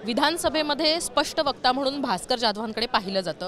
विधानसभेमध्ये स्पष्ट वक्ता म्हणून भास्कर जाधवांकडे पाहिलं जातं।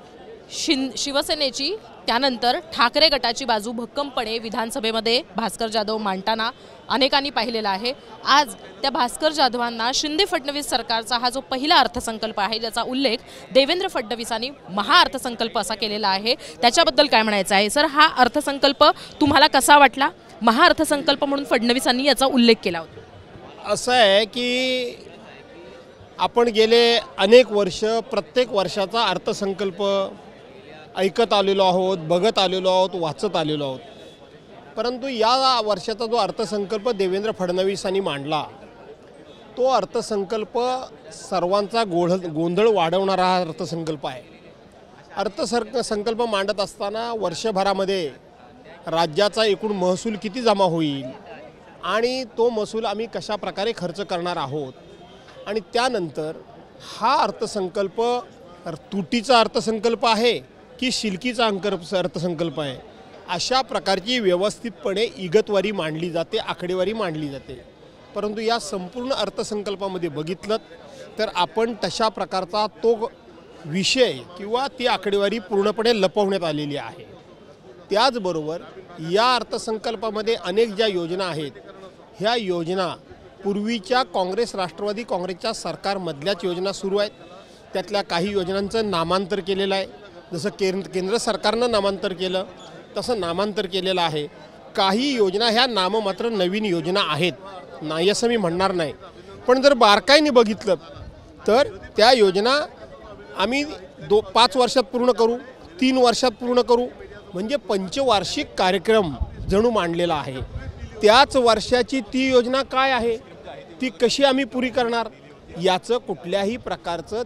शिवसेनेची त्यानंतर ठाकरे गटाची बाजू भक्कमपणे विधानसभेमध्ये भास्कर जाधव मांडताना अनेकांनी पाहिलेला आहे। आज त्या भास्कर जाधवांना शिंदे फडणवीस सरकारचा हा जो पहिला अर्थसंकल्प आहे ज्याचा उल्लेख देवेंद्र फडणवीसांनी महाअर्थसंकल्प असा केलेला आहे, त्याच्याबद्दल काय म्हणायचं आहे सर? हा अर्थसंकल्प तुम्हाला कसा वाटला? महाअर्थसंकल्प म्हणून फडणवीसांनी याचा उल्लेख केला होता। असं आहे की आपण गेले अनेक वर्ष प्रत्येक वर्षाचा अर्थसंकल्प ऐकत आलेलो आहोत, बघत आलेलो आहोत, वाचत आलेलो आहोत। परंतु या वर्षाचा जो अर्थसंकल्प देवेंद्र फडणवीसांनी मांडला तो अर्थसंकल्प सर्वांचा गोंधळ वाढवणारा हा अर्थसंकल्प आहे। अर्थसंकल्प मांडत असताना वर्षभरामध्ये राज्याचा एकूण महसूल किती जमा होईल आणि तो महसूल आम्ही कशा प्रकारे खर्च करणार आहोत आणि त्यानंतर हा अर्थसंकल्प तुटीचा अर्थसंकल्प आहे की शिलकीचा अर्थसंकल्प आहे, अशा प्रकारची व्यवस्थितपणे इगतवारी मांडली जाते, आकडेवारी मांडली जाते। परंतु या संपूर्ण अर्थसंकल्पामध्ये बघितलं तर आपण तशा प्रकारचा तो विषय किंवा ती आकडेवारी पूर्णपणे लपवण्यात आलेली आहे। त्याचबरोबर या अर्थसंकल्पामध्ये अनेक ज्या योजना आहेत ह्या योजना पूर्वीच्या काँग्रेस राष्ट्रवादी काँग्रेसच्या सरकारमधल्याच योजना सुरू आहेत। त्यातल्या काही योजनांचं नामांतर केलेलं आहे, जसं केंद्र सरकारनं नामांतर केलं तसं नामांतर केलेलं आहे। काही योजना ह्या नाममात्र नवीन योजना आहेत, नाही असं मी म्हणणार नाही, पण जर बारकाईने बघितलं तर त्या योजना आम्ही 5 वर्षात पूर्ण करू, 3 वर्षात पूर्ण करू, म्हणजे पंचवार्षिक कार्यक्रम जणू मांडलेला आहे। त्याच वर्षाची ती योजना काय आहे, ती कशी आम्ही पुरी करणार याचं कुठल्याही प्रकारचं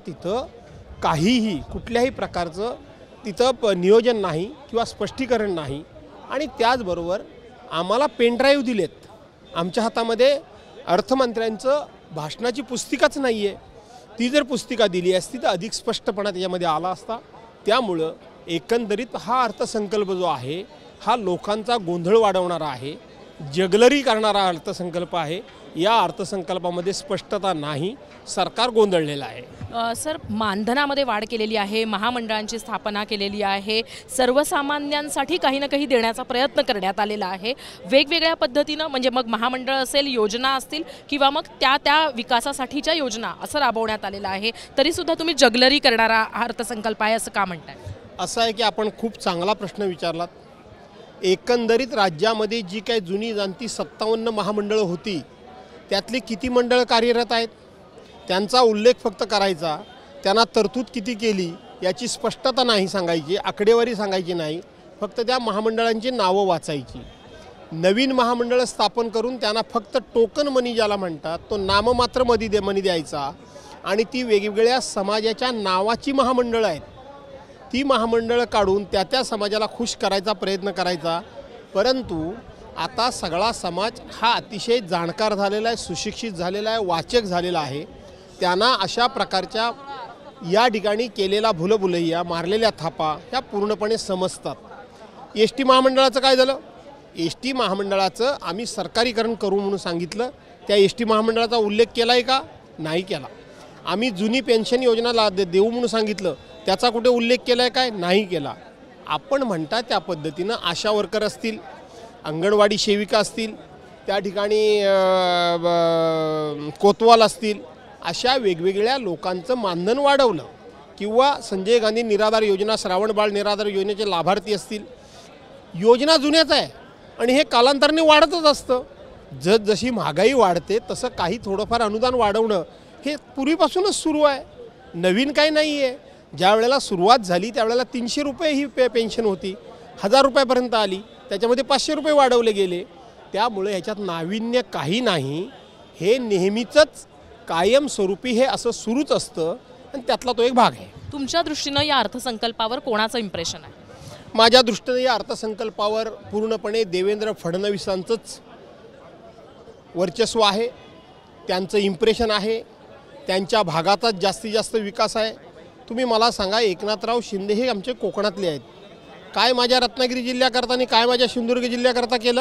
तिथं नियोजन नाही किंवा स्पष्टीकरण नाही। आणि त्याचबरोबर आम्हाला पेनड्राईव्ह दिलेत, आमच्या हातामध्ये अर्थमंत्र्यांचं भाषणाची पुस्तिकाच नाही आहे। ती जर पुस्तिका दिली असती तर अधिक स्पष्टपणा त्याच्यामध्ये आला असता। त्यामुळं एकंदरीत हा अर्थसंकल्प जो आहे हा लोकांचा गोंधळ वाढवणारा आहे, जगलरी करणारा अर्थसंकल्प आहे। या अर्थसंकल्पामध्ये स्पष्टता नाही, सरकार गोंधळलेलं आहे। सर, मानधनामध्ये वाढ केलेली आहे, महामंडळांची स्थापना केलेली आहे, सर्वसामान्यांसाठी काही ना काही देण्याचा प्रयत्न करण्यात आलेला आहे वेगवेगळ्या पद्धतीनं, म्हणजे मग महामंडळ असेल, योजना असतील किंवा मग त्या विकासासाठीच्या योजना असं राबवण्यात आलेलं आहे। तरीसुद्धा तुम्ही जगलरी करणारा अर्थसंकल्प आहे असं का म्हणताय? असं आहे की आपण खूप चांगला प्रश्न विचारलात। एकंदरीत राज्यामध्ये जी काही जुनी जाणती 57 महामंडळं होती त्यातली किती मंडळ कार्यरत आहेत त्यांचा उल्लेख फक्त करायचा, त्यांना तरतूद किती केली याची स्पष्टता नाही सांगायची, आकडेवारी सांगायची नाही, फक्त त्या महामंडळांची नावं वाचायची। नवीन महामंडळ स्थापन करून त्यांना फक्त टोकन मनी ज्याला म्हणतात तो नाममात्र मनी द्यायचा आणि ती वेगवेगळ्या समाजाच्या नावाची महामंडळं आहेत ती महामंडळं काढून त्या समाजाला खुश करायचा प्रयत्न करायचा। परंतु आता सगळा समाज हा अतिशय जाणकार झालेला आहे, सुशिक्षित झालेला आहे, वाचक झालेला आहे। त्यांना अशा प्रकारच्या या ठिकाणी केलेला भुलभुलैया, मारलेल्या थापा ह्या पूर्णपणे समजतात। एस टी महामंडळाचं काय झालं? एस टी महामंडळाचं आम्ही सरकारीकरण करू म्हणून सांगितलं, त्या एस टी महामंडळाचा उल्लेख केला आहे का? नाही केला। आम्ही जुनी पेन्शन योजना देऊ म्हणून सांगितलं, त्याचा कुठे उल्लेख केला आहे काय? नाही केला। आपण म्हणता त्या पद्धतीनं आशा वर्कर असतील, अंगणवाडी सेविका असतील, त्या ठिकाणी कोतवाल असतील, अशा वेगवेगळ्या लोकांचं मानधन वाढवलं किंवा संजय गांधी निराधार योजना, श्रावण बाळ निराधार योजनेचे लाभार्थी असतील। योजना जुन्याच आहे आणि हे कालांतराने वाढतच असतं। जशी महागाई वाढते तसं काही थोडंफार अनुदान वाढवणं हे पूर्वीपासूनच सुरू आहे, नवीन काही नाही आहे। ज्या वेळेला सुरुवात झाली त्यावेळेला 300 रुपये ही पेन्शन होती, 1000 रुपयापर्यंत आली, त्याच्यामध्ये 500 रुपये वाढवले गेले। त्यामुळे ह्याच्यात नाविन्य काही नाही, हे नेहमीचंच कायमस्वरूपी हे असं सुरूच असतं आणि त्यातला तो एक भाग आहे। तुमच्या दृष्टीनं या अर्थसंकल्पावर कोणाचं इम्प्रेशन आहे? माझ्या दृष्टीने या अर्थसंकल्पावर पूर्णपणे देवेंद्र फडणवीसांचंच वर्चस्व आहे, त्यांचं इम्प्रेशन आहे, त्यांच्या भागाचाच जास्तीत जास्त विकास आहे। तुम्ही मला सांगा, एकनाथराव शिंदे हे आमचे कोकणातले आहेत, काय माझ्या रत्नागिरी जिल्ह्याकरता आणि काय माझ्या सिंधुदुर्ग जिल्ह्याकरता केलं?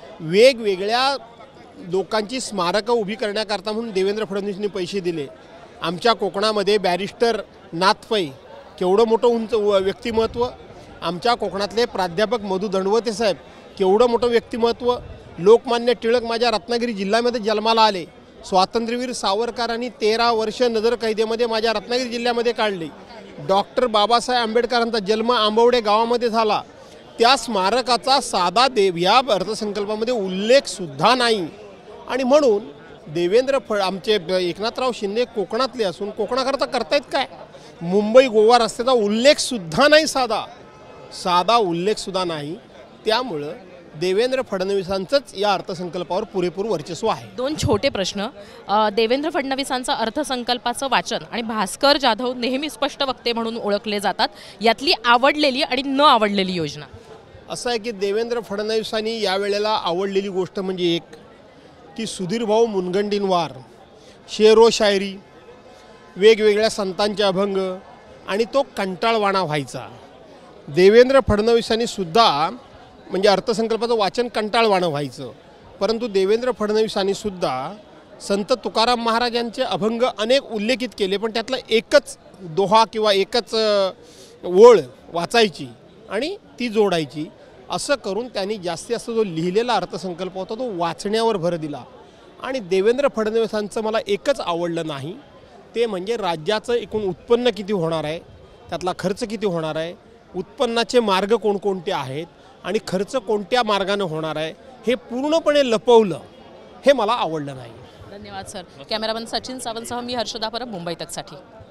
वेगवेगळ्या लोकांची स्मारकं उभी करण्याकरता म्हणून देवेंद्र फडणवीसांनी पैसे दिले, आमच्या कोकणामध्ये बॅरिस्टर नाथ पै केवढं मोठं उंच व्यक्तिमत्व, आमच्या कोकणातले प्राध्यापक मधु दंडवते साहेब केवढं मोठं व्यक्तिमत्व, लोकमान्य टिळक माझ्या रत्नागिरी जिल्ह्यामध्ये जन्माला आले, स्वातंत्र्यवीर सावरकरांनी 13 वर्ष नजरकैदेमध्ये माझ्या रत्नागिरी जिल्ह्यामध्ये काढले, डॉक्टर बाबासाहेब आंबेडकरांचा जन्म आंबवडे गावामध्ये झाला, त्या स्मारकाचा साधा या अर्थसंकल्पामध्ये उल्लेखसुद्धा नाही। आणि म्हणून देवेंद्र आमचे एकनाथराव शिंदे कोकणातले असून कोकणाकरता करतायत काय? मुंबई गोवा रस्त्याचा उल्लेखसुद्धा नाही, साधा उल्लेखसुद्धा नाही। त्यामुळं देवेंद्र फडणवीसांचंच या अर्थसंकल्पावर पुरेपूर वर्चस्व आहे। दोन छोटे प्रश्न, देवेंद्र फडणवीसांचं अर्थसंकल्पाचं वाचन आणि भास्कर जाधव नेहमी स्पष्ट वक्ते म्हणून ओळखले जातात, यातली आवडलेली आणि न आवडलेली योजना? असं आहे की देवेंद्र फडणवीसांनी यावेळेला आवडलेली गोष्ट म्हणजे एक की सुधीर भाऊ मुनगंटींवार शेरो शायरी, वेगवेगळ्या संतांचे अभंग आणि तो कंटाळवाणा व्हायचा। देवेंद्र फडणवीसांनी सुद्धा म्हणजे अर्थसंकल्पाचं वाचन कंटाळवाणं व्हायचं, परंतु देवेंद्र फडणवीसांनी सुद्धा संत तुकाराम महाराजांचे अभंग अनेक उल्लेखित केले, पण त्यातलं एकच दोहा किंवा एकच ओळ वाचायची आणि ती जोडायची। असं करून त्यांनी जास्तीत जास्त जो लिहिलेला अर्थसंकल्प होता तो वाचण्यावर भर दिला। आणि देवेंद्र फडणवीसांचं मला एकच आवडलं नाही, ते म्हणजे राज्याचं एकूण उत्पन्न किती होणार आहे, त्यातला खर्च किती होणार आहे, उत्पन्नाचे मार्ग कोणकोणते आहेत आणि खर्च कोणत्या मार्गाने होणार आहे हे पूर्णपणे लपवलं, हे मला आवडलं नाही। धन्यवाद सर। कॅमेरामन सचिन सावंतसह मी हर्षदा परब, मुंबई तकसाठी।